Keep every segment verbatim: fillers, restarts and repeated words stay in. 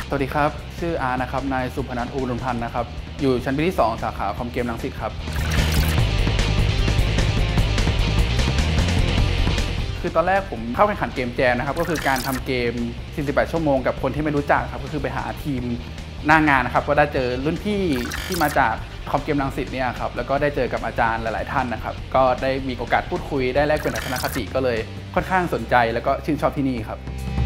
สวัสดีครับชื่ออาร์นะครับนายสุพนันท์อุบลพันธ์นะครับอยู่ชั้นปีที่สองสาขาคอมเกมรังสิตครับคือตอนแรกผมเข้าแข่งขันเกมแจมนะครับก็คือการทำเกมสี่สิบแปดชั่วโมงกับคนที่ไม่รู้จักครับก็คือไปหาทีมหน้างานนะครับก็ได้เจอรุ่นพี่ที่มาจากคอมเกมรังสิตเนี่ยครับแล้วก็ได้เจอกับอาจารย์หลายๆท่านนะครับก็ได้มีโอกาสพูดคุยได้แลกเปลี่ยนทัศนคติก็เลยค่อนข้างสนใจแล้วก็ชื่นชอบที่นี่ครับ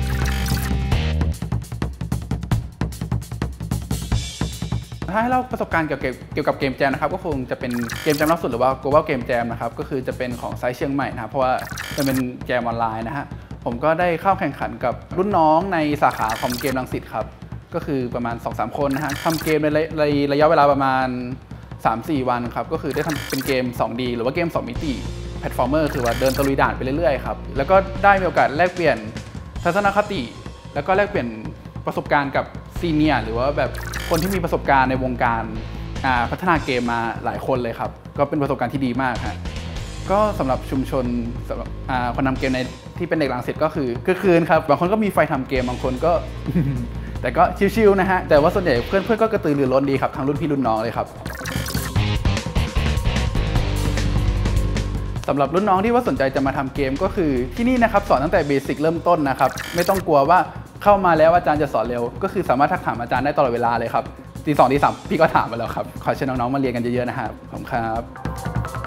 ถ้าให้เล่าประสบการณ์เกี่ยวกับเกี่ยวกับเกมแจมนะครับก็คงจะเป็นเกมแจมล่าสุดหรือว่า Global Game Jam นะครับก็คือจะเป็นของไซต์เชียงใหม่นะครับเพราะว่าจะเป็นแจมออนไลน์นะฮะผมก็ได้เข้าแข่งขันกับรุ่นน้องในสาขาคอมเกมรังสิตครับก็คือประมาณ สองสาม คนนะฮะทำเกมในระยะเวลาประมาณ สามสี่ วันครับก็คือได้ทำเป็นเกม สองดี หรือว่าเกมสองมิติแพลตฟอร์เมอร์คือว่าเดินตะลุยด่านไปเรื่อยๆครับแล้วก็ได้มีโอกาสแลกเปลี่ยนทัศนคติแล้วก็แลกเปลี่ยนประสบการณ์กับซีเนียร์หรือว่าแบบคนที่มีประสบการณ์ในวงการพัฒนาเกมมาหลายคนเลยครับก็เป็นประสบการณ์ที่ดีมากฮะก็สำหรับชุมชนสำหรับคนทำเกมในที่เป็นเด็กรังสิตก็คือคือคืนครับบางคนก็มีไฟทำเกมบางคนก็ แต่ก็ชิวๆนะฮะแต่ว่าส่วนใหญ่เพื่อนๆก็กระตือรือร้นดีครับทั้งรุ่นพี่รุ่นน้องเลยครับสำหรับรุ่นน้องที่ว่าสนใจจะมาทำเกมก็คือที่นี่นะครับสอนตั้งแต่เบสิกเริ่มต้นนะครับไม่ต้องกลัวว่าเข้ามาแล้วอาจารย์จะสอนเร็วก็คือสามารถทักถามอาจารย์ได้ตลอดเวลาเลยครับตีสองตีสามพี่ก็ถามมาแล้วครับขอเชิญน้องๆมาเรียนกันเยอะๆนะครับขอบคุณครับ